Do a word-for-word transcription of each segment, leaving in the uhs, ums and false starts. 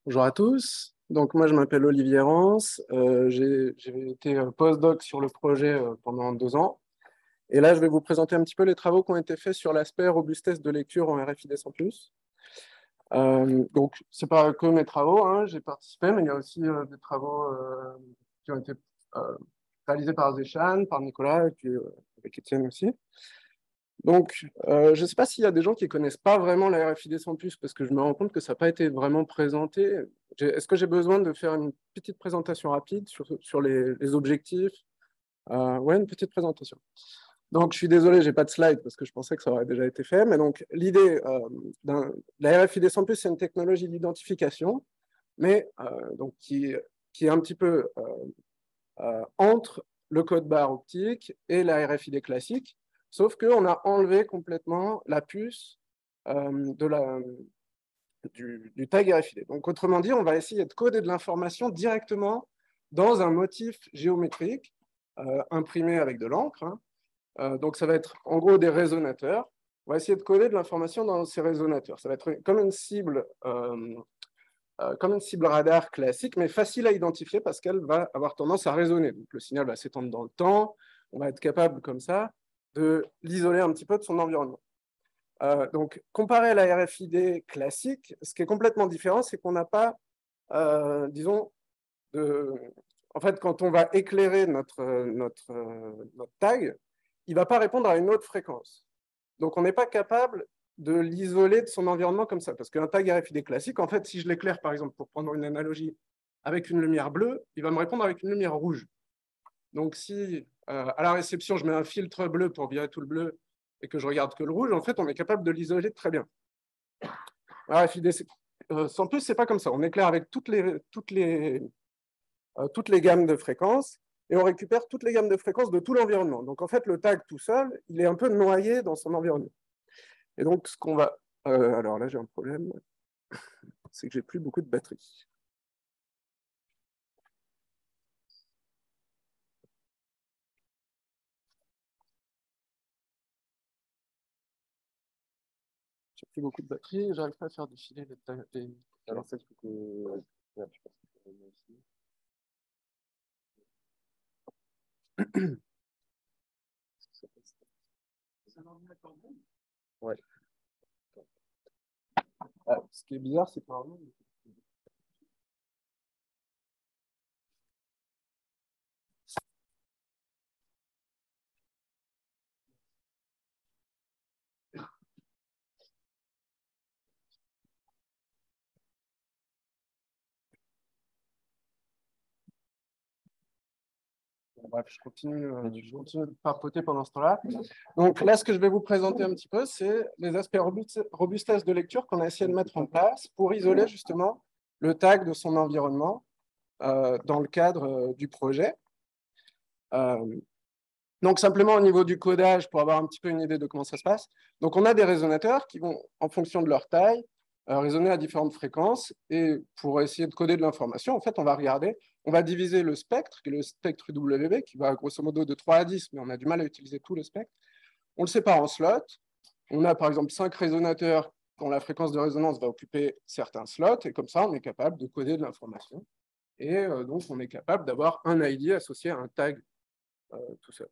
Bonjour à tous. Donc moi je m'appelle Olivier Rance. Euh, j'ai j'ai été euh, postdoc sur le projet euh, pendant deux ans. Et là je vais vous présenter un petit peu les travaux qui ont été faits sur l'aspect robustesse de lecture en R F I D sans plus. Euh, donc c'est pas que mes travaux, hein, j'ai participé, mais il y a aussi euh, des travaux euh, qui ont été euh, réalisés par Zéchan, par Nicolas et puis euh, avec Étienne aussi. Donc, euh, je ne sais pas s'il y a des gens qui ne connaissent pas vraiment la R F I D sans plus, parce que je me rends compte que ça n'a pas été vraiment présenté. Est-ce que j'ai besoin de faire une petite présentation rapide sur, sur les, les objectifs? euh, Ouais, une petite présentation. Donc, je suis désolé, je n'ai pas de slide, parce que je pensais que ça aurait déjà été fait. Mais donc, l'idée euh, de la R F I D sans plus, c'est une technologie d'identification, mais euh, donc, qui, qui est un petit peu euh, euh, entre le code barre optique et la R F I D classique, sauf qu'on a enlevé complètement la puce euh, de la, du, du tag R F I D. Donc, autrement dit, on va essayer de coder de l'information directement dans un motif géométrique euh, imprimé avec de l'encre. Hein. Euh, donc, ça va être en gros des résonateurs. On va essayer de coder de l'information dans ces résonateurs. Ça va être comme une cible euh, euh, comme une cible radar classique, mais facile à identifier parce qu'elle va avoir tendance à résonner. Donc, le signal va s'étendre dans le temps. On va être capable, comme ça, de l'isoler un petit peu de son environnement. Euh, donc, comparé à la R F I D classique, ce qui est complètement différent, c'est qu'on n'a pas, euh, disons, de... En fait, quand on va éclairer notre, notre, notre tag, il ne va pas répondre à une autre fréquence. Donc, on n'est pas capable de l'isoler de son environnement comme ça. Parce qu'un tag R F I D classique, en fait, si je l'éclaire, par exemple, pour prendre une analogie, avec une lumière bleue, il va me répondre avec une lumière rouge. Donc, si euh, à la réception, je mets un filtre bleu pour virer tout le bleu et que je regarde que le rouge, en fait, on est capable de l'isoler très bien. R F I D, euh, sans plus, c'est pas comme ça. On éclaire avec toutes les, toutes les, euh, toutes les gammes de fréquences et on récupère toutes les gammes de fréquences de tout l'environnement. Donc, en fait, le tag tout seul, il est un peu noyé dans son environnement. Et donc, ce qu'on va... Euh, alors là, j'ai un problème, c'est que j'ai plus beaucoup de batterie. J'ai plus beaucoup de batterie, j'arrive pas à faire défiler les... les... Alors, ça, il faut que. Ouais, je pense que c'est ici. Ouais. Ah, ce qui est bizarre, c'est que normalement... Bref, je continue, euh, je continue de papoter pendant ce temps-là. Donc là, ce que je vais vous présenter un petit peu, c'est les aspects robustesse de lecture qu'on a essayé de mettre en place pour isoler justement le tag de son environnement euh, dans le cadre euh, du projet. Euh, donc simplement au niveau du codage, pour avoir un petit peu une idée de comment ça se passe. Donc on a des résonateurs qui vont, en fonction de leur taille, euh, résonner à différentes fréquences. Et pour essayer de coder de l'information, en fait, on va regarder, on va diviser le spectre, qui est le spectre U W B, qui va grosso modo de trois à dix, mais on a du mal à utiliser tout le spectre. On le sépare en slots. On a par exemple cinq résonateurs dont la fréquence de résonance va occuper certains slots. Et comme ça, on est capable de coder de l'information. Et euh, donc, on est capable d'avoir un I D associé à un tag euh, tout seul.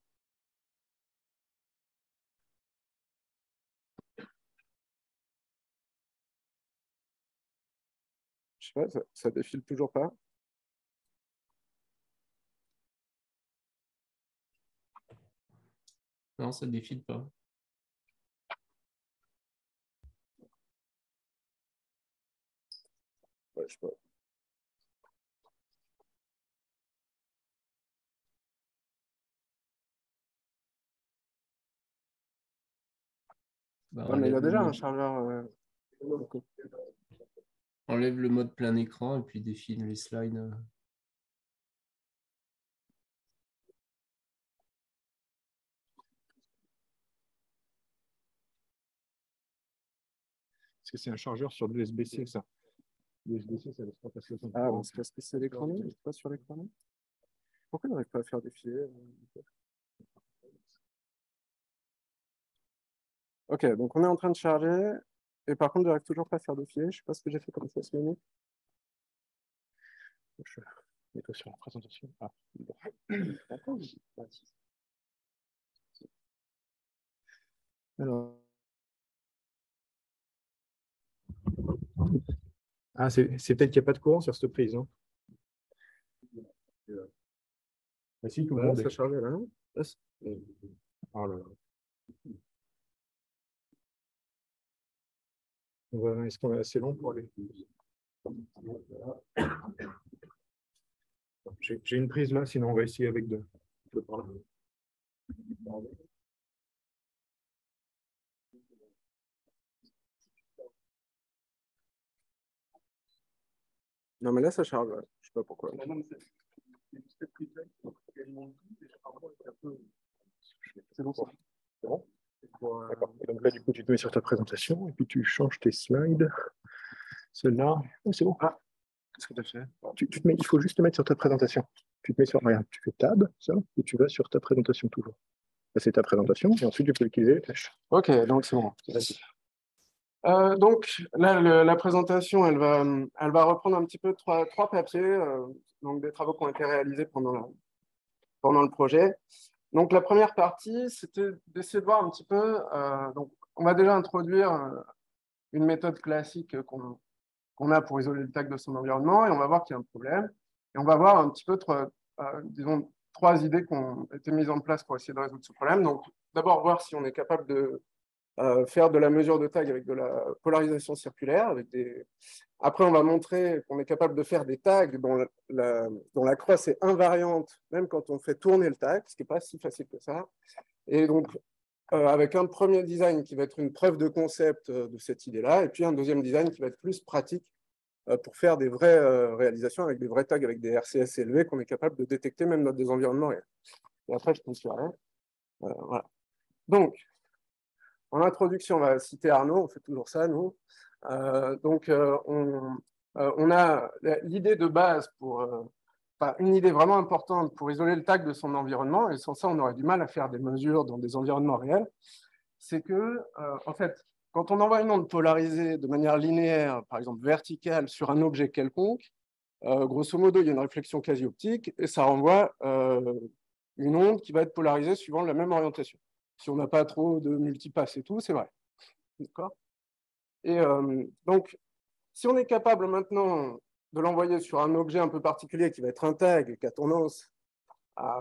Je sais pas, ça, ça défile toujours pas. Non, ça ne défile pas. Ouais, je sais pas. Bah, Ouais, mais il y a enlève, le déjà un mode, chargeur. Euh... enlève le mode plein écran et puis défile les slides. euh. Parce que c'est un chargeur sur de l'U S B C, ça. L'U S B C, ça laisse pas passer son Ah, c'est parce que c'est l'écran, pas sur l'écran. Pourquoi on n'arrive pas à faire défiler euh... Ok, donc on est en train de charger. Et par contre, j'arrive toujours pas à faire défiler. Je sais pas ce que j'ai fait comme ça ce minute. Je suis plutôt sur la présentation. Ah. Alors. Ah, c'est peut-être qu'il n'y a pas de courant sur cette prise, non? Ah, si, tout le Voilà, monde ça est. charge là, non? Oh là là. Voilà, est-ce qu'on est assez long pour aller? J'ai une prise là, sinon on va essayer avec deux. Non, mais là, ça charge. Ouais. Je sais pas pourquoi. C'est bon, ça. C'est bon? D'accord. Donc là, du coup, tu te mets sur ta présentation et puis tu changes tes slides. Celle-là. Oh, c'est bon. Ah, qu'est-ce que tu as fait? Tu, tu te mets, il faut juste te mettre sur ta présentation. Tu te mets sur. Regarde, tu fais Tab, ça, et tu vas sur ta présentation toujours. Là, c'est ta présentation, et ensuite tu peux utiliser les flèches. Ok, donc c'est bon. Euh, donc là, le, la présentation, elle va, elle va reprendre un petit peu trois, trois papiers, euh, donc des travaux qui ont été réalisés pendant, la, pendant le projet. Donc la première partie, c'était d'essayer de voir un petit peu. Euh, donc, on va déjà introduire euh, une méthode classique qu'on qu'on a pour isoler le tag de son environnement, et on va voir qu'il y a un problème. Et on va voir un petit peu trois, euh, disons, trois idées qui ont été mises en place pour essayer de résoudre ce problème. Donc d'abord voir si on est capable de Euh, faire de la mesure de tag avec de la polarisation circulaire. Avec des... Après, on va montrer qu'on est capable de faire des tags dont la, la, dont la crosse est invariante, même quand on fait tourner le tag, ce qui n'est pas si facile que ça. Et donc, euh, avec un premier design qui va être une preuve de concept euh, de cette idée-là, et puis un deuxième design qui va être plus pratique euh, pour faire des vraies euh, réalisations avec des vrais tags, avec des R C S élevés qu'on est capable de détecter même dans des environnements réels. Et après, je continuerai. Euh, voilà. Donc, en introduction, on va citer Arnaud, on fait toujours ça, nous. Euh, donc, euh, on, euh, on a l'idée de base pour, euh, enfin, une idée vraiment importante pour isoler le tag de son environnement, et sans ça, on aurait du mal à faire des mesures dans des environnements réels. C'est que, euh, en fait, quand on envoie une onde polarisée de manière linéaire, par exemple verticale, sur un objet quelconque, euh, grosso modo, il y a une réflexion quasi-optique, et ça renvoie euh, une onde qui va être polarisée suivant la même orientation. Si on n'a pas trop de multipass et tout, c'est vrai. D'accord. Et euh, donc, si on est capable maintenant de l'envoyer sur un objet un peu particulier qui va être un tag, qui a tendance à,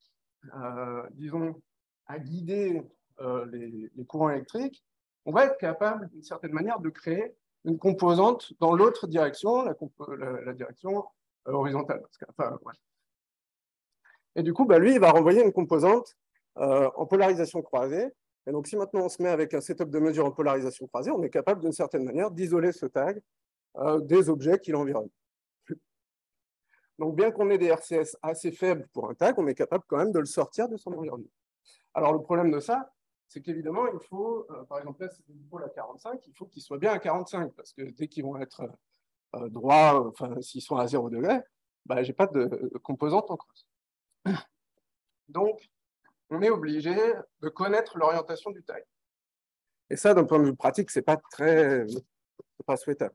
à disons, à guider euh, les, les courants électriques, on va être capable, d'une certaine manière, de créer une composante dans l'autre direction, la, la, la direction euh, horizontale. Parce que, enfin, ouais. Et du coup, bah, lui, il va renvoyer une composante euh, en polarisation croisée. Et donc, si maintenant on se met avec un setup de mesure en polarisation croisée, on est capable d'une certaine manière d'isoler ce tag euh, des objets qui l'environnent. Donc, bien qu'on ait des R C S assez faibles pour un tag, on est capable quand même de le sortir de son environnement. Alors, le problème de ça, c'est qu'évidemment, il faut, euh, par exemple, là, c'est des dipôles à quarante-cinq, il faut qu'ils soient bien à quarante-cinq, parce que dès qu'ils vont être euh, droits, enfin, s'ils sont à zéro degré, bah, je n'ai pas de, de composante en crosse. Donc, on est obligé de connaître l'orientation du tag. Et ça, d'un point de vue pratique, c'est pas très, c'est pas souhaitable.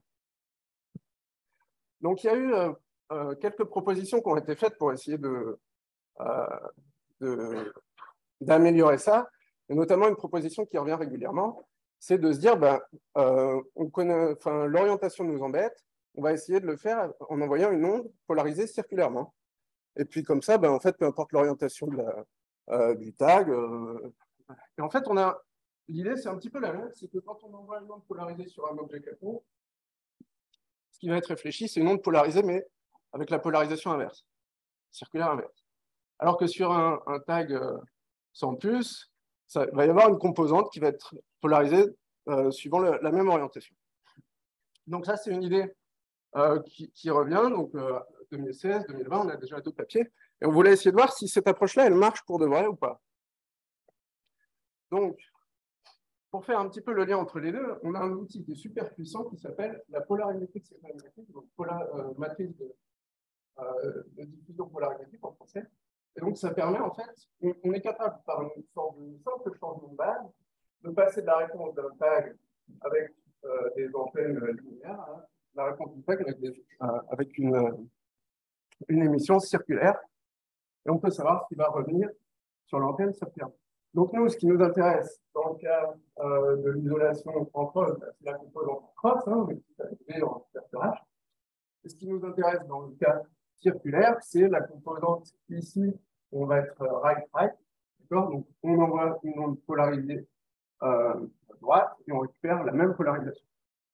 Donc, il y a eu euh, euh, quelques propositions qui ont été faites pour essayer de, euh, de, d'améliorer ça, et notamment une proposition qui revient régulièrement, c'est de se dire, ben, euh, on connaît, enfin, l'orientation nous embête, on va essayer de le faire en envoyant une onde polarisée circulairement. Et puis comme ça, ben, en fait, peu importe l'orientation de la, euh, du tag, euh, et en fait, on a l'idée, c'est un petit peu la même, c'est que quand on envoie une onde polarisée sur un objet quelconque, ce qui va être réfléchi, c'est une onde polarisée, mais avec la polarisation inverse, circulaire inverse. Alors que sur un, un tag euh, sans puce, ça va y avoir une composante qui va être polarisée euh, suivant le, la même orientation. Donc ça, c'est une idée euh, qui, qui revient. Donc euh, deux mille seize, deux mille vingt, on a déjà deux papiers. Et on voulait essayer de voir si cette approche-là, elle marche pour de vrai ou pas. Donc, pour faire un petit peu le lien entre les deux, on a un outil qui est super puissant qui s'appelle la polarimétrique céphalométrique, donc pola, euh, matrice de, euh, de diffusion polarimétrique en français. Et donc, ça permet, en fait, on, on est capable, par une sorte de simple changement de base, de passer de la réponse d'un tag avec euh, des antennes linéaires à la réponse du tag avec, des, euh, avec une, une émission circulaire, et on peut savoir ce qui va revenir sur l'antenne circulaire. Donc nous, ce qui nous intéresse dans le cas euh, de l'isolation en cross, c'est la composante en cross, hein, mais qui est en perturage. Et ce qui nous intéresse dans le cas circulaire, c'est la composante ici, on va être right-right, d'accord? Donc on envoie une onde polarisée euh, à droite et on récupère la même polarisation.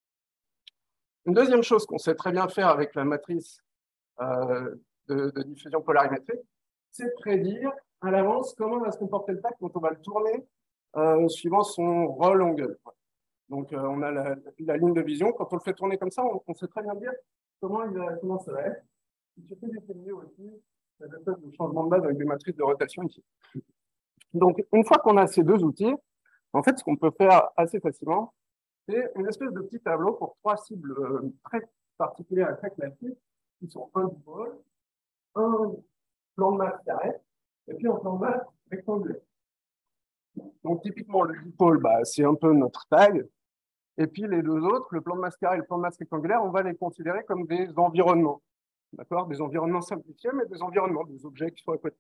Une deuxième chose qu'on sait très bien faire avec la matrice euh, de, de diffusion polarimétrique, c'est prédire à l'avance comment va se comporter le tac quand on va le tourner euh, suivant son roll angle. Donc, euh, on a la, la ligne de vision. Quand on le fait tourner comme ça, on, on sait très bien dire comment, il va, comment ça va être. Il suffit d'utiliser aussi cette espèce de changement de base avec des matrices de rotation ici. Donc, une fois qu'on a ces deux outils, en fait, ce qu'on peut faire assez facilement, c'est une espèce de petit tableau pour trois cibles euh, très particulières et très classiques, qui sont un dipôle, un plan de masse carré, et puis un plan de masse rectangulaire. Donc, typiquement, le dipôle, bah, c'est un peu notre tag. Et puis, les deux autres, le plan de masse carré et le plan de masse rectangulaire, on va les considérer comme des environnements. D'accord? Des environnements simplifiés, mais des environnements, des objets qui sont à côté.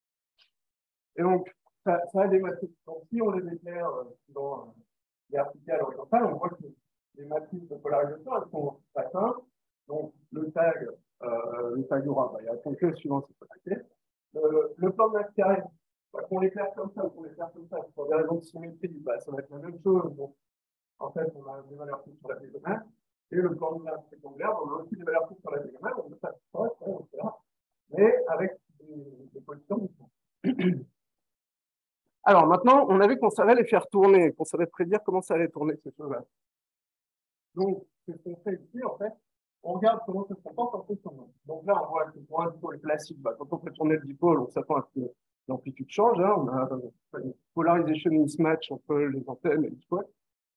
Et donc, ça, ça a des matrices. Donc, si on les éclaire dans euh, vertical, horizontal, on voit que les matrices de polarisation, elles sont très simples. Donc, le tag, euh, le tag aura, bah, il y a quelques suivant ses polarités. Le, le plan de masse carré, bah, qu'on l'éclaire comme ça ou qu'on l'éclaire comme ça, pour des raisons de symétrie, bah, ça va être la même chose. Donc, en fait, on a des valeurs fixes sur la diagonale. Et le plan de masse rectangulaire, on a aussi des valeurs fixes sur la diagonale. On peut faire ça, on fait ça, mais avec des, des positions différentes. Alors maintenant, on a vu qu'on savait les faire tourner, qu'on savait prédire comment ça allait tourner ces choses-là. Donc, ce qu'on fait ici, en fait, on regarde comment ça se comporte en fonction. Donc là, on voit que pour un dipôle classique, bah, quand on fait tourner le dipôle, on s'attend à ce que l'amplitude change. Hein, on a une polarisation mismatch entre les antennes et le dipoles.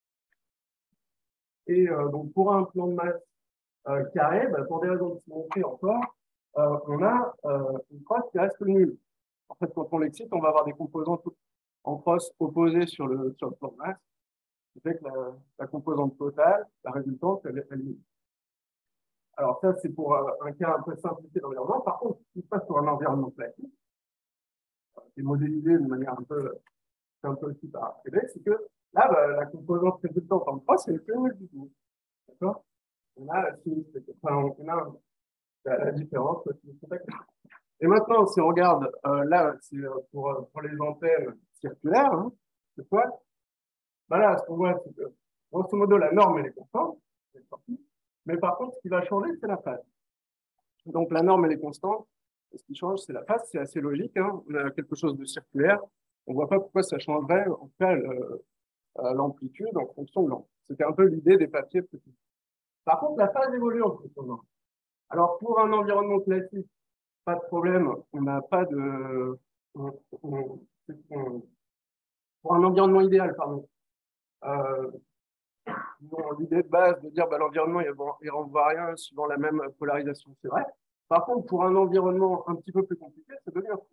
Et euh, donc, pour un plan de masse euh, carré, bah, pour des raisons de symétrie encore, euh, on a euh, une crosse qui reste nulle. En fait, quand on l'excite, on va avoir des composantes en crosse opposées sur le, sur le plan de masse, ce qui fait que la, la composante totale, la résultante, elle, elle est nulle. Alors ça, c'est pour euh, un cas un peu simplifié d'environnement. Par contre, ce qui se passe sur un environnement classique, et modélisé de manière un peu, un peu aussi par A P B, c'est que là, bah, la composante résultante en crosse, elle est plus nulle du tout. D'accord? On a la symétrie. Enfin, on a la, la différence. Et maintenant, si on regarde, euh, là, c'est pour, pour les antennes circulaires, hein, c'est quoi? Ben là, ce qu'on voit, c'est que, grosso modo, la norme, elle est constante. Mais par contre, ce qui va changer, c'est la phase. Donc, la norme, elle est constante. Et ce qui change, c'est la phase. C'est assez logique. Hein. On a quelque chose de circulaire. On ne voit pas pourquoi ça changerait, en tout cas, l'amplitude en fonction de l'angle. C'était un peu l'idée des papiers petits. Par contre, la phase évolue en fonction de l'angle. Alors, pour un environnement classique, pas de problème, on n'a pas de... On, on, on, pour un environnement idéal, pardon, euh, l'idée de base de dire bah, l'environnement il renvoie rien suivant la même polarisation, c'est vrai. Par contre, pour un environnement un petit peu plus compliqué, ça devient fou.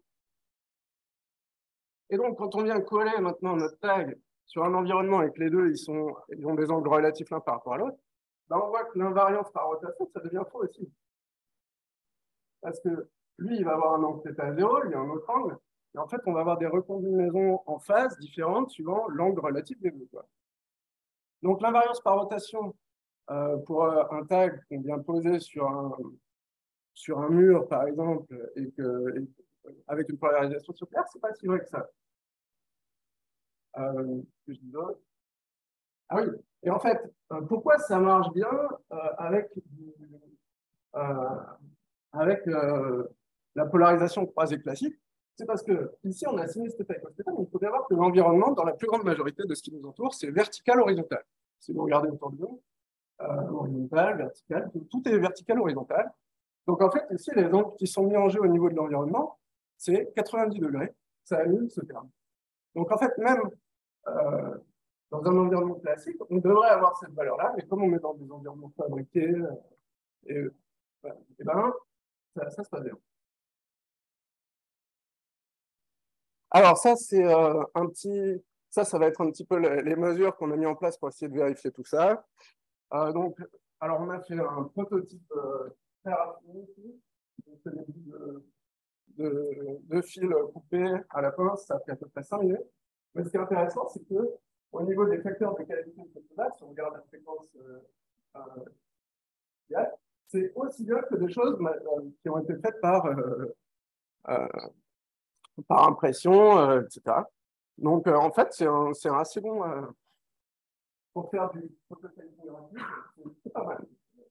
Et donc, quand on vient coller maintenant notre tag sur un environnement et que les deux ils, sont, ils ont des angles relatifs l'un par rapport à l'autre, bah, on voit que l'invariance par rotation, ça devient faux aussi. Parce que lui, il va avoir un angle θ zéro, lui, un autre angle. Et en fait, on va avoir des recombinaisons en phase différentes suivant l'angle relatif des deux. Quoi. Donc, l'invariance par rotation euh, pour euh, un tag qu'on vient poser sur un, sur un mur, par exemple, et que, et, avec une polarisation circulaire, c'est pas si vrai que ça. Euh, que je dis d'autre. Ah oui, et en fait, euh, pourquoi ça marche bien euh, avec, euh, avec euh, la polarisation croisée classique? C'est parce que ici, on a sinus θ et cos θ, mais il faut bien voir que l'environnement, dans la plus grande majorité de ce qui nous entoure, c'est vertical-horizontal. Si vous regardez autour de nous, euh, horizontal, vertical, tout, tout est vertical-horizontal. Donc en fait, ici, les angles qui sont mis en jeu au niveau de l'environnement, c'est quatre-vingt-dix degrés, ça annule ce terme. Donc en fait, même euh, dans un environnement classique, on devrait avoir cette valeur-là, mais comme on est dans des environnements fabriqués, euh, et, euh, et ben, ça, ça se passe bien. Alors ça, c'est euh, un petit... Ça, ça va être un petit peu les, les mesures qu'on a mis en place pour essayer de vérifier tout ça. Euh, donc, alors on a fait un prototype euh, très rapide ici. ce début de, de, de fil coupé à la pince, ça fait à peu près cinq minutes. Mais ce qui est intéressant, c'est que au niveau des facteurs de qualité de cette date, si on regarde la fréquence euh, euh, c'est aussi bien que des choses euh, qui ont été faites par, euh, euh, par impression, euh, et cetera. Donc, euh, en fait, c'est un, un assez bon euh, pour faire du phototyping rapide, c'est pas mal.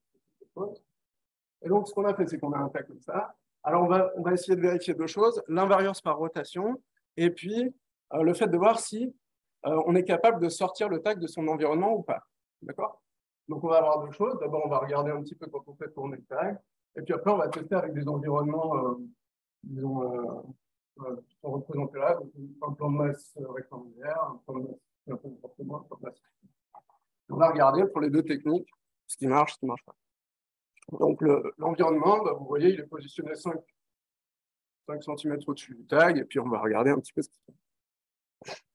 Et donc, ce qu'on a fait, c'est qu'on a un tag comme ça. Alors, on va, on va essayer de vérifier deux choses, l'invariance par rotation, et puis euh, le fait de voir si euh, on est capable de sortir le tag de son environnement ou pas. D'accord? Donc, on va avoir deux choses. D'abord, on va regarder un petit peu quand on fait tourner le tag, et puis après, on va tester avec des environnements, euh, disons, euh, euh, qui sont représentés là, donc un plan de masse rectangulaire, un plan de masse un peu n'importe quoi, un plan de masse. On va regarder pour les deux techniques ce qui marche, ce qui ne marche pas. Donc, l'environnement, le, bah, vous voyez, il est positionné cinq centimètres au-dessus du tag, et puis on va regarder un petit peu ce qui se passe.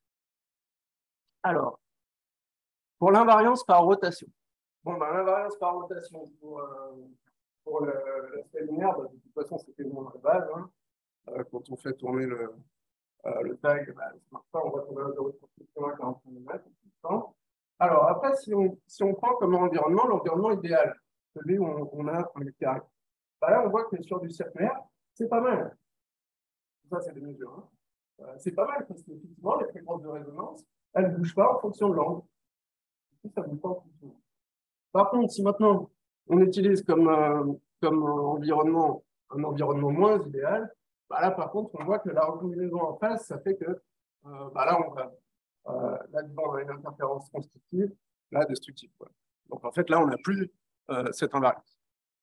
Alors, pour l'invariance par rotation. Bon, bah, l'invariance par rotation pour, euh, pour l'aspect linéaire, bah, de toute façon, c'était moins la base. Hein. Euh, quand on fait tourner le, euh, le tag, bah, ça ne marche pas, on va trouver un zéro virgule quarante-cinq millimètres. Alors, après, si on, si on prend comme environnement l'environnement idéal, celui où on, on a un mètre carré, bah là, on voit que sur du circulaire, c'est pas mal. Ça, c'est des mesures. Hein. Euh, c'est pas mal parce qu'effectivement, les fréquences de résonance, elles ne bougent pas en fonction de l'angle. Ça bouge pas en fonction. Par contre, si maintenant on utilise comme, euh, comme environnement un environnement moins idéal, bah là, par contre, on voit que la recombinaison en face, ça fait que euh, bah là, on va euh, là-dedans, on a une interférence constitutive, là, destructive. Quoi. Donc, en fait, là, on n'a plus euh, cette invariance.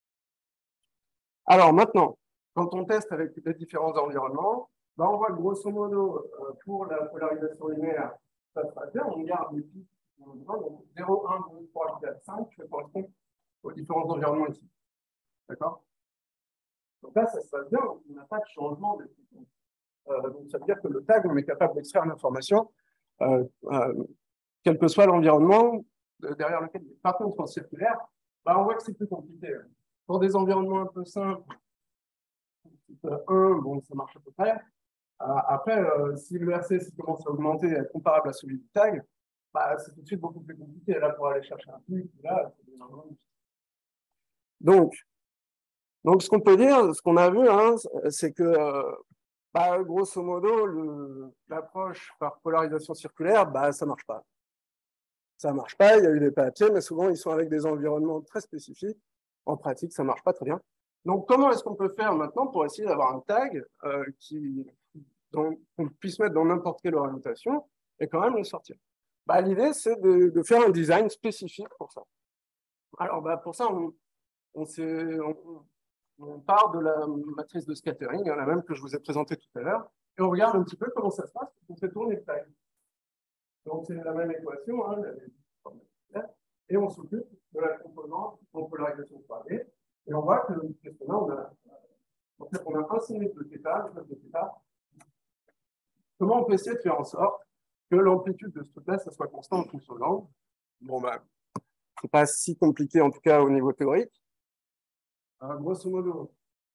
Alors, maintenant, quand on teste avec les différents environnements, bah, on voit que grosso modo, euh, pour la polarisation linéaire, ça se passe bien, on garde les pics, donc zéro, un, deux, trois, quatre, cinq, qui correspondent aux différents environnements ici. D'accord? Donc là, ça se passe bien, donc on n'a pas de changement de fréquence. Euh, donc ça veut dire que le tag, on est capable d'extraire l'information, euh, euh, quel que soit l'environnement derrière lequel il est. Par contre, en circulaire, bah, on voit que c'est plus compliqué. Pour des environnements un peu simples, un, bon, ça marche à peu près. Euh, après, euh, si le R C S commence à augmenter et être comparable à celui du tag, bah, c'est tout de suite beaucoup plus compliqué. Là, pour aller chercher un truc, là, c'est énormément difficile. Donc, donc, ce qu'on peut dire, ce qu'on a vu, hein, c'est que, euh, bah, grosso modo, l'approche par polarisation circulaire, bah, ça ne marche pas. Ça ne marche pas, il y a eu des papiers, mais souvent, ils sont avec des environnements très spécifiques. En pratique, ça ne marche pas très bien. Donc, comment est-ce qu'on peut faire maintenant pour essayer d'avoir un tag euh, qui, qu'on puisse mettre dans n'importe quelle orientation et quand même le sortir? Bah, l'idée, c'est de, de faire un design spécifique pour ça. Alors, bah, pour ça, on, on, on, on part de la matrice de scattering, hein, la même que je vous ai présentée tout à l'heure, et on regarde un petit peu comment ça se passe quand on fait tourner le tag. Donc, c'est la même équation, hein, et on s'occupe de la composante en polarisation trois D, et on voit que là, on a, en fait, on a un signe de θ, de θ. Comment on peut essayer de faire en sorte que l'amplitude de ce truc-là, ça soit constant en fonction de l'angle? Bon, ben, c'est pas si compliqué, en tout cas au niveau théorique. Euh, grosso modo,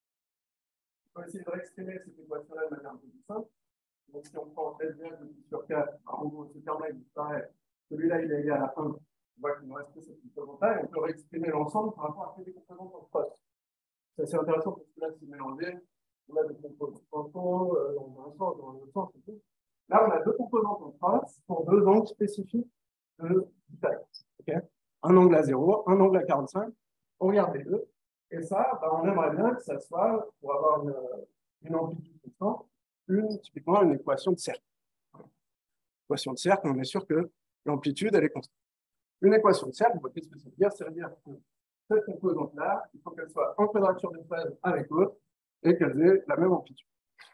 on va essayer de réexprimer cette équation-là de manière un peu plus simple. Donc, si on prend S de pi sur quatre, en gros, ce terme-là, il disparaît. Celui-là, il est égal à un. On voit qu'il nous reste que cette composante-là, et on peut réexprimer l'ensemble par rapport à ces composantes en cross. C'est assez intéressant parce que là, c'est mélangé. On a des composantes en taux, euh, dans un sens, dans l'autre sens, et tout. Là, on a deux composantes en cross pour deux angles spécifiques de taille. Okay, un angle à zéro, un angle à quarante-cinq. On regarde les deux. Et ça, bah, on aimerait bien que ça soit, pour avoir une, une amplitude constante, une, typiquement une équation de cercle. Équation de cercle, on est sûr que l'amplitude, elle est constante. Une équation de cercle, qu'est-ce que ça veut dire? Ça veut dire que cette composante-là, il faut qu'elle soit en quadrature de phase avec l'autre et qu'elle ait la même amplitude.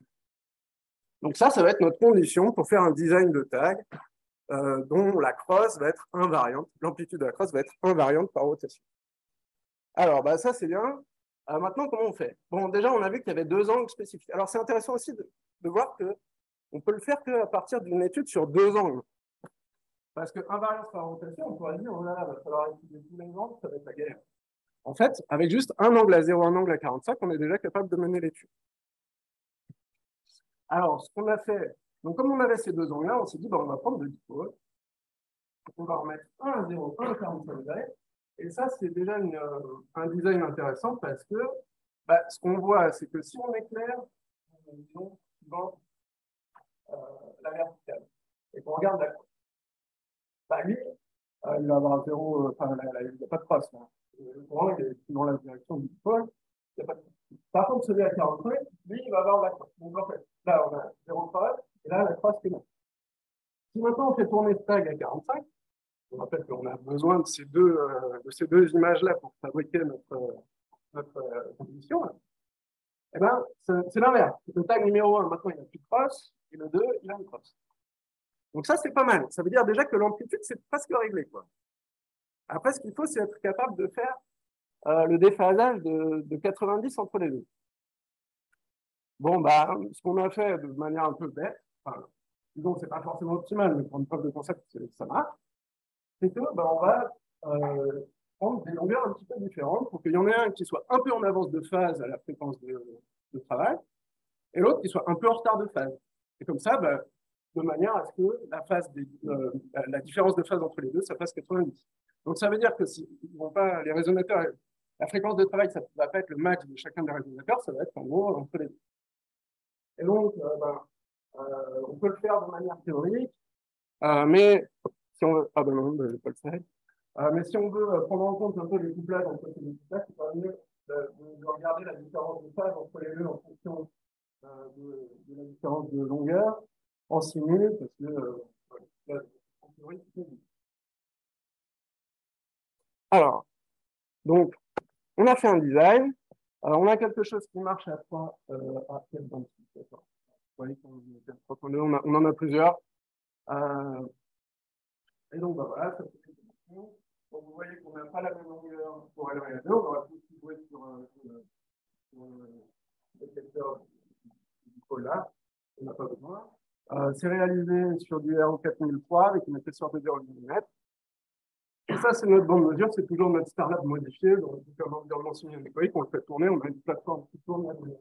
Donc ça, ça va être notre condition pour faire un design de tag euh, dont la crosse va être invariante. L'amplitude de la crosse va être invariante par rotation. Alors, bah, ça, c'est bien. Euh, maintenant, comment on fait? Bon, déjà, on a vu qu'il y avait deux angles spécifiques. Alors, c'est intéressant aussi de, de voir qu'on peut le faire qu'à partir d'une étude sur deux angles. Parce que invariance par rotation, on pourrait dire, oh là là, il va falloir étudier tous les angles, ça va être la galère. En fait, avec juste un angle à zéro, un angle à quarante-cinq, on est déjà capable de mener l'étude. Alors, ce qu'on a fait, donc comme on avait ces deux angles-là, on s'est dit, bah, on va prendre deux dipôles. On va remettre un à zéro, un à quarante-cinq degrés. Et ça, c'est déjà une, euh, un design intéressant parce que bah, ce qu'on voit, c'est que si on éclaire, disons, dans euh, la verticale, et qu'on regarde la croix, bah, lui, euh, il va avoir zéro, enfin, euh, il n'y a pas de trace. Hein. Le courant, il est dans la direction du dipôle. Il n'y a pas de trace. Par contre, celui à quarante-cinq, lui, il va avoir la croix. Donc, en fait, là, on a zéro trace, et là, la trace est là. Si maintenant on fait tourner ce tag à quarante-cinq, on rappelle qu'on a besoin de ces deux, euh, de ces deux images-là pour fabriquer notre, euh, notre euh, composition. Eh ben, c'est l'inverse. Le tag numéro un, maintenant, il n'a plus de crosse, et le deux, il a une crosse. Donc ça, c'est pas mal. Ça veut dire déjà que l'amplitude, c'est presque réglé, quoi. Après, ce qu'il faut, c'est être capable de faire euh, le déphasage de, de quatre-vingt-dix entre les deux. Bon, bah, ce qu'on a fait de manière un peu bête, enfin, disons, c'est pas forcément optimal, mais pour une preuve de concept, ça marche, c'est que bah, on va euh, prendre des longueurs un petit peu différentes pour qu'il y en ait un qui soit un peu en avance de phase à la fréquence de, de travail et l'autre qui soit un peu en retard de phase. Et comme ça, bah, de manière à ce que la, phase des, euh, la différence de phase entre les deux, ça fasse quatre-vingt-dix. Donc ça veut dire que si ils vont pas, les résonateurs, la fréquence de travail, ça ne va pas être le max de chacun des résonateurs, ça va être en gros entre les deux. Et donc, euh, bah, euh, on peut le faire de manière théorique, euh, mais si on veut... Ah ben non, ben, je vais pas le faire. Euh, mais si on veut euh, prendre en compte un peu les couplages entre ces deux couplages, c'est pas mieux de, de, de regarder la différence de phase entre les deux en fonction euh, de, de la différence de longueur en simul, parce que euh, en théorie, c'est tout. Alors, donc, on a fait un design. Alors, on a quelque chose qui marche à trois, euh, à quel vingt-six, vous voyez, on, a, on en a plusieurs. Euh, et donc, bah, voilà, ça fait une donc, vous voyez qu'on n'a pas la même longueur pour L un et L deux. On aura pu jouer sur, euh, sur euh, le secteur du pôle là. On n'a pas besoin. Euh, c'est réalisé sur du R O quatre mille trois avec une épaisseur de zéro virgule deux millimètres. Et ça, c'est notre bande mesure. C'est toujours notre Starlab modifié. Donc, comme environnement simulatique, on le fait tourner. On a une plateforme qui tourne.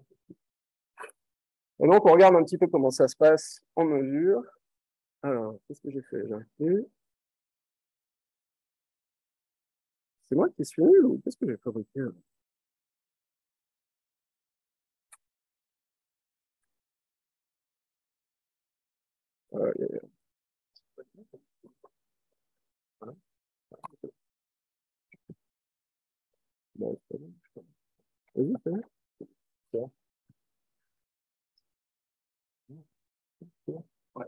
Et donc, on regarde un petit peu comment ça se passe en mesure. Alors, qu'est-ce que j'ai fait là? C'est moi qui suis nul ou qu'est-ce que j'ai fabriqué là? Euh, voilà. Bon, vas-y, c'est bon. Ouais.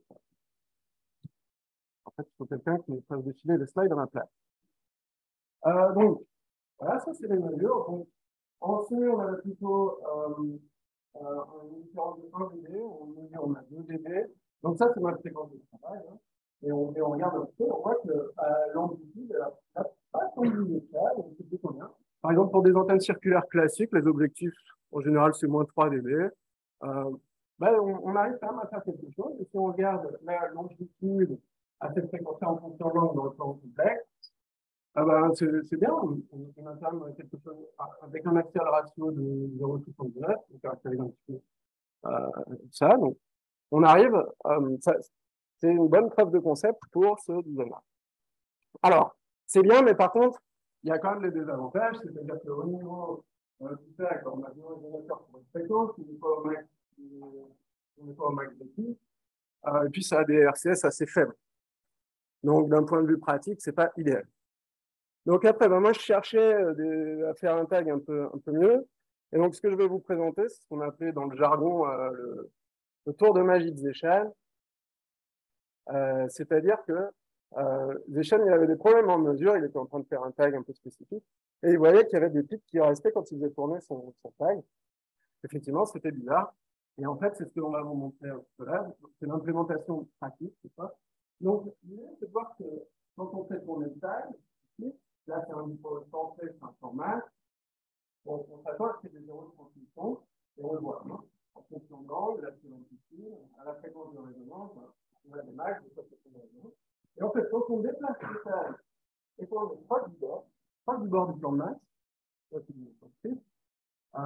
En fait, il faut quelqu'un qui me fasse défiler les slides à ma place. Euh, donc, voilà, ça c'est les mesures. Donc, en C, on avait plutôt euh, euh, une différence de un dB, en mesure on a deux dB. Donc ça, c'est notre fréquence de travail. Hein. Et, on, et on regarde un peu, on voit que euh, l'amplitude, elle n'a pas tant bougé que ça, donc c'est plutôt bien. Par exemple, pour des antennes circulaires classiques, les objectifs, en général, c'est moins trois dB. Euh, ben, on, on arrive quand même à faire quelque chose. Et si on regarde l'amplitude à cette fréquence-là en fonction de l'angle dans le plan complexe, ah ben, c'est bien. On, on a quand même quelque chose avec un axial ratio de zéro virgule soixante-dix-neuf, on caractérise un petit peu euh, ça. Donc, on arrive, euh, c'est une bonne preuve de concept pour ce design-là. Alors, c'est bien, mais par contre, il y a quand même des désavantages, c'est-à-dire qu'au niveau euh, du tag, on a deux résonateurs pour une fréquence, on n'est pas au max, on n'est pas au max de tout, euh, et puis ça a des R C S assez faibles. Donc, d'un point de vue pratique, c'est pas idéal. Donc après, ben, moi, je cherchais des, à faire un tag un peu, un peu mieux. Et donc, ce que je vais vous présenter, c'est ce qu'on appelait dans le jargon euh, le, le tour de magie de Zechen. Euh, C'est-à-dire que euh, Zechen, il avait des problèmes en mesure, il était en train de faire un tag un peu spécifique. Et il voyait qu'il y avait des pics qui restaient quand il faisait tourner son, son tag. Effectivement, c'était bizarre. Et en fait, c'est ce que l'on va vous montrer un peu là. C'est l'implémentation pratique, c'est ça. Donc, l'idée, c'est de voir que quand on fait tourner le tag, là, c'est un dipôle centré, c'est un format. Donc, on s'attend à ce qu'il y ait des zéros de transmission, et on le voit. Hein. En fonction de l'angle, la l'amplitude, à la fréquence de résonance, on a des max, des fois, c'est de résonance. Et en fait, quand on déplace le tag et qu'on met proche du bord, proche du bord du plan de masse, euh,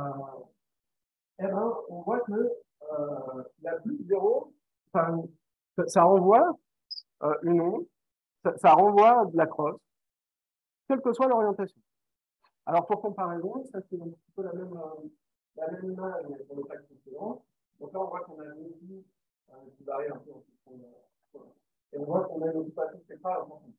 eh ben, on voit que euh, la plus zéro, enfin, ça, ça renvoie euh, une onde, ça, ça renvoie de la crosse, quelle que soit l'orientation. Alors pour comparaison, ça c'est un petit peu la même, euh, la même image pour le pack précédent. Donc là on voit qu'on a une vie euh, qui varie un peu en fonction de, et on voit qu'on a une occupation spectrale en fonction.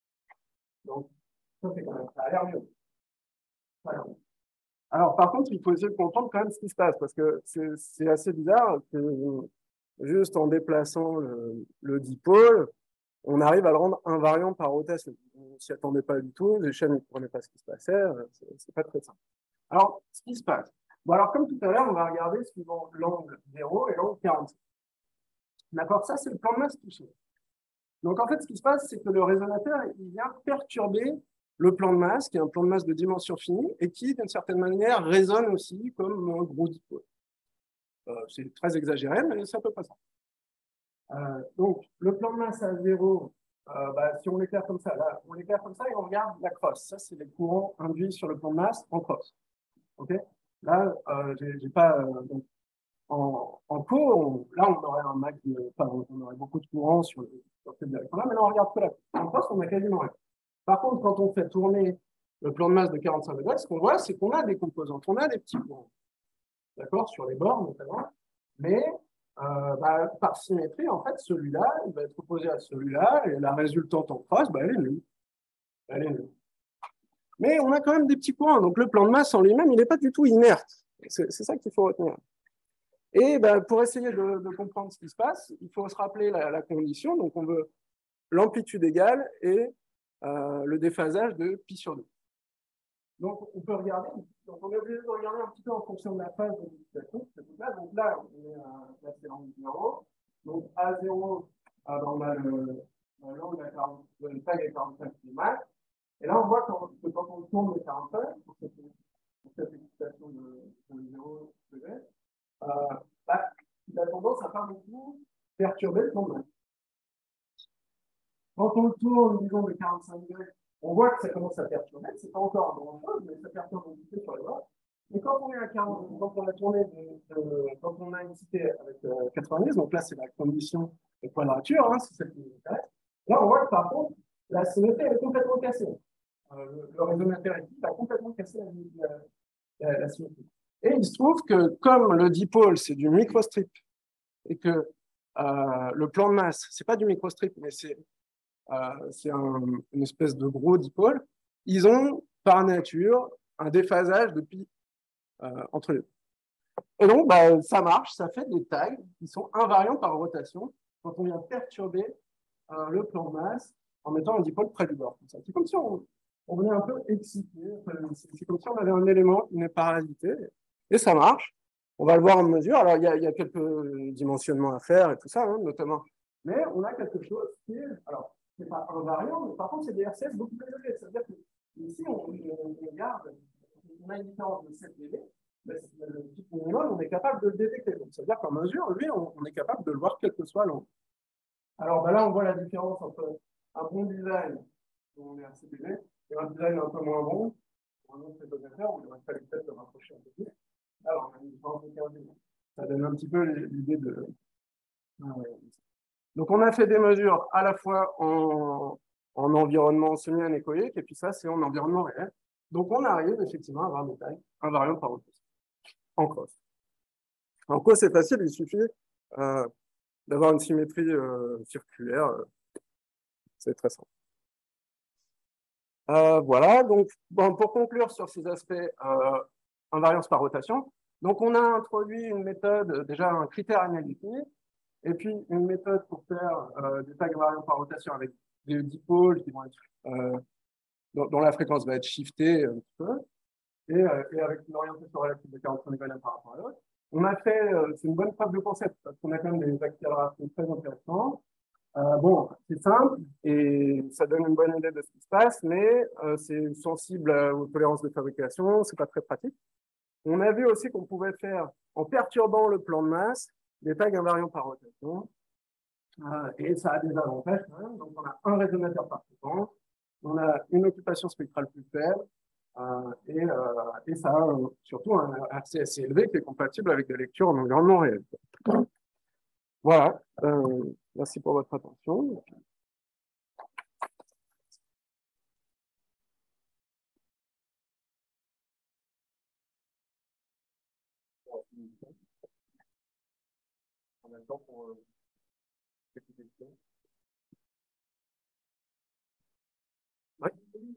Donc ça c'est quand même, ça a l'air mieux. Voilà. Alors par contre, il faut essayer de comprendre quand même ce qui se passe, parce que c'est assez bizarre que juste en déplaçant le, le dipôle, on arrive à le rendre invariant par rotation. On ne s'y attendait pas du tout, les chaînes ne comprenaient pas ce qui se passait, c'est pas très simple. Alors, ce qui se passe. Bon, alors comme tout à l'heure, on va regarder suivant l'angle zéro et l'angle quarante-cinq. D'accord, ça c'est le plan de masse touché. Donc en fait, ce qui se passe, c'est que le résonateur, il vient perturber le plan de masse, qui est un plan de masse de dimension finie, et qui, d'une certaine manière, résonne aussi comme un gros dipôle. Euh, c'est très exagéré, mais c'est à peu près ça. Euh, donc, le plan de masse à zéro, euh, bah, si on l'éclaire comme ça, là, on l'éclaire comme ça et on regarde la crosse. Ça, c'est les courants induits sur le plan de masse en crosse. Okay, là, euh, j'ai pas. Euh, donc, en, en cours, on, là, on aurait un max de, enfin, on aurait beaucoup de courants sur, le, sur cette direction-là, mais là, on regarde que la en crosse, on a quasiment rien. Par contre, quand on fait tourner le plan de masse de quarante-cinq degrés, ce qu'on voit, c'est qu'on a des composantes, on a des petits courants, d'accord, sur les bords notamment, mais euh, bah, par symétrie, en fait, celui-là, il va être opposé à celui-là, et la résultante en crosse, bah, elle est nulle. Elle est nulle. Mais on a quand même des petits courants, donc le plan de masse en lui-même, il n'est pas du tout inerte. C'est ça qu'il faut retenir. Et bah, pour essayer de, de comprendre ce qui se passe, il faut se rappeler la, la condition, donc on veut l'amplitude égale et euh, le déphasage de pi sur deux. Donc, on peut regarder, donc on est obligé de regarder un petit peu en fonction de la phase de modification. Donc là, on est à la séance zéro. Donc, à zéro, euh, on a le l'angle à quarante, le tag à quarante-cinq qui est mal. Et là, on voit que quand on tourne le quarante-cinq, pour cette, pour cette excitation de, de zéro degré, euh, bah, il a tendance à pas beaucoup perturber le plan de masse. Quand on le tourne, disons, de quarante-cinq degrés, on voit que ça commence à perturber, c'est pas encore grand-chose, mais ça perturbe un petit peu sur les bords. Et quand on est à quarante, quand on a tourné, de, de, quand on a une cité avec euh, quatre-vingt-dix, donc là c'est la condition de quadrature, hein, c'est celle qui nous intéresse. Là on voit que par contre, la symétrie est complètement cassée. Euh, le, le résonateur ici a complètement cassé la, la, la, la symétrie. Et il se trouve que comme le dipôle c'est du microstrip et que euh, le plan de masse, c'est pas du microstrip, mais c'est Euh, c'est un, une espèce de gros dipôle, ils ont par nature un déphasage de pi euh, entre les deux. Et donc, bah, ça marche, ça fait des tags qui sont invariants par rotation quand on vient perturber euh, le plan de masse en mettant un dipôle près du bord. C'est comme si on, on venait un peu exciter, c'est comme si on avait un élément qui n'est pas réalité, et ça marche. On va le voir en mesure. Alors, il y a, il y a quelques dimensionnements à faire et tout ça, hein, notamment. Mais on a quelque chose qui est... Alors, ce n'est pas invariant, mais par contre, c'est des R C S beaucoup plus élevés. C'est-à-dire qu'ici, on, on, on regarde, on a une différence de sept dB, mais le type minimum, on est capable de le détecter. Donc, ça veut dire qu'en mesure, lui, on, on est capable de le voir quel que soit l'angle. Alors, ben là, on voit la différence entre un bon design, où on est R C B, et un design un peu moins bon, pour un autre résonateur, où il aurait fallu peut-être le rapprocher un peu plus. Alors, on a une différence de quinze dB. Ça donne un petit peu l'idée de... Donc, on a fait des mesures à la fois en, en environnement semi-anéchoïque, et puis ça, c'est en environnement réel. Donc, on arrive effectivement à avoir des tailles invariantes par rotation, en cross. En cross, c'est facile, il suffit euh, d'avoir une symétrie euh, circulaire. Euh, c'est très simple. Euh, voilà, donc bon, pour conclure sur ces aspects euh, invariance par rotation, donc on a introduit une méthode, déjà un critère analytique, et puis une méthode pour faire euh, des tags invariants par rotation avec des dipôles qui vont être, euh, dont, dont la fréquence va être shiftée un petit peu, et, euh, et avec une orientation relative de quarante-cinq degrés par rapport à l'autre. On a fait, euh, c'est une bonne preuve de concept, parce qu'on a quand même des accélérations très intéressantes. Euh, bon, c'est simple et ça donne une bonne idée de ce qui se passe, mais euh, c'est sensible aux tolérances de fabrication, c'est pas très pratique. On a vu aussi qu'on pouvait faire, en perturbant le plan de masse, des tags invariants par rotation, euh, et ça a des avantages quand même. Donc on a un résonateur par fréquence, on a une occupation spectrale plus faible, Euh, et, euh, et ça a euh, surtout un R C assez élevé qui est compatible avec des lectures en environnement réel. Voilà, euh, merci pour votre attention. En même temps, pour euh, quelques questions. Ouais.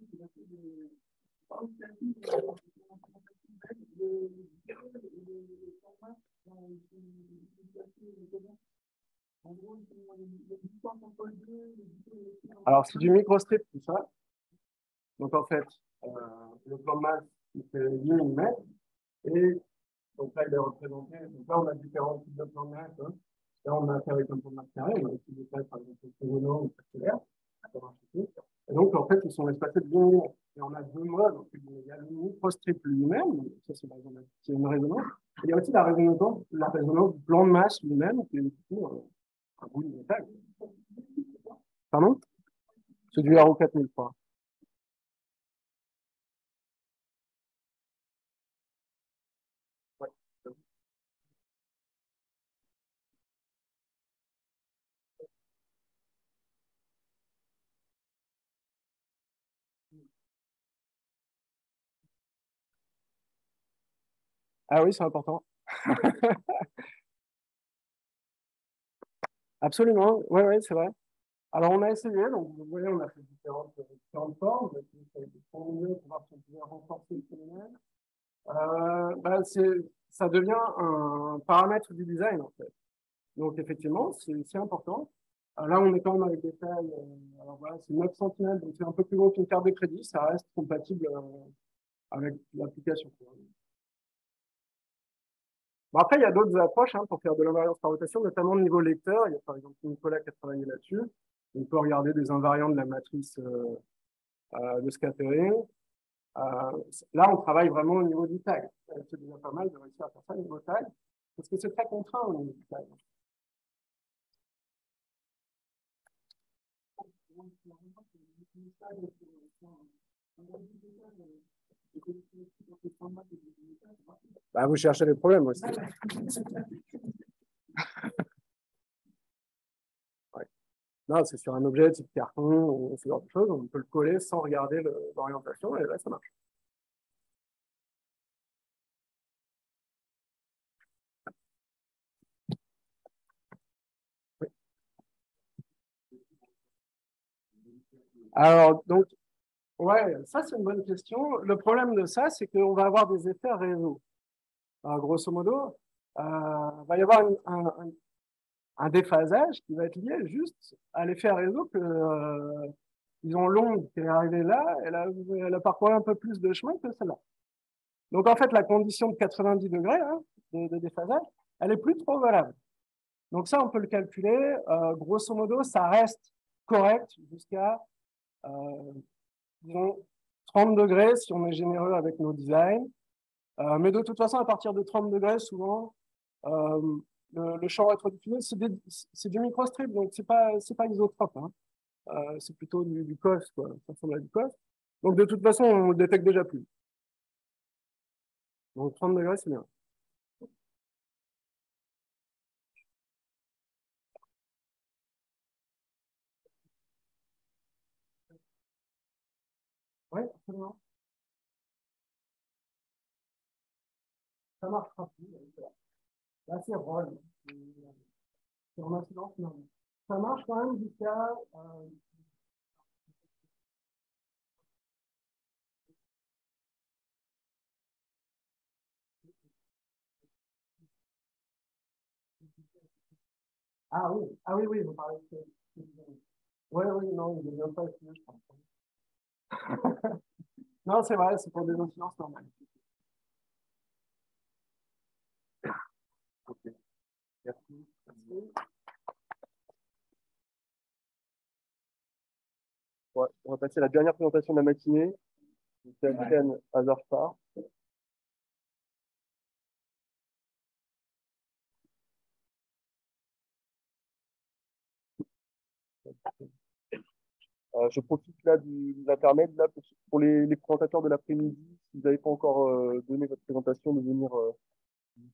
Alors, c'est du microstrip, tout ça. Donc, en fait, euh, le plan de masse, il fait huit millimètres. Et donc là, il est représenté. Donc là, on a différents types de plans de masse. Hein. Là, on a fait avec un plan de masse carré. On a aussi des tailles, par exemple, octogonaux ou circulaires. Et donc, en fait, ils sont espacés de huit millimètres. Et on a deux modes. Donc, il y a le microstrip lui-même. Ça, c'est une résonance. Et il y a aussi la résonance, la résonance du plan de masse lui-même, qui est du coup un, un bout de métal. Pardon? C'est du R O quatre mille trois. Ouais. Ah oui, c'est important. Absolument, oui, oui, c'est vrai. Alors, on a essayé, donc vous voyez, on a fait différentes, différentes formes, on a essayé de combiner pour voir si on pouvait renforcer le phénomène. Euh, bah, ça devient un paramètre du design, en fait. Donc, effectivement, c'est important. Alors là, on est quand même avec des tailles, euh, alors voilà, c'est neuf centimètres, donc c'est un peu plus gros qu'une carte de crédit, ça reste compatible euh, avec l'application. Bon, après, il y a d'autres approches hein, pour faire de l'invariance par rotation, notamment au niveau lecteur. Il y a par exemple Nicolas qui a travaillé là-dessus. On peut regarder des invariants de la matrice euh, euh, de scattering. Euh, là, on travaille vraiment au niveau du tag. C'est déjà pas mal de réussir à faire ça au niveau tag, parce que c'est très contraint au niveau du tag. Bah, vous cherchez les problèmes aussi. Ouais. Non, c'est sur un objet type carton ou ce genre de choses, on peut le coller sans regarder l'orientation et là, ça marche. Oui. Alors, donc, ouais, ça c'est une bonne question. Le problème de ça, c'est qu'on va avoir des effets réseau. Alors, grosso modo, il euh, va y avoir une, un, un, un déphasage qui va être lié juste à l'effet réseau que euh, ils ont l'onde qui est arrivée là, elle a, elle a parcouru un peu plus de chemin que celle-là. Donc en fait, la condition de quatre-vingt-dix degrés hein, de, de déphasage, elle est plus trop valable. Donc ça, on peut le calculer. Euh, grosso modo, ça reste correct jusqu'à euh, disons trente degrés si on est généreux avec nos designs. Euh, mais de toute façon, à partir de trente degrés, souvent, euh, le, le champ rétrodiffusé, c'est du microstrip, donc c'est pas, c'est pas isotrope. Hein. Euh, c'est plutôt du, du C O S, quoi. Ça ressemble à du C O S. Donc de toute façon, on le détecte déjà plus. Donc trente degrés, c'est bien. Oui, absolument. Ça marchera plus. Là, c'est rôle. C'est en incidence, non. Ça marche quand même jusqu'à. Euh, Ah oui, ah oui, oui, vous parlez de. Oui, oui, non, il ne vient pas essayer, je pense. Non, c'est vrai, c'est pour des incidences normales. Ok. Merci. Merci. Ouais, on va passer à la dernière présentation de la matinée. C'est la chaîne Hasard Euh, je profite là du, de l'internet là pour, pour les, les présentateurs de l'après-midi, si vous n'avez pas encore euh, donné votre présentation, de venir euh,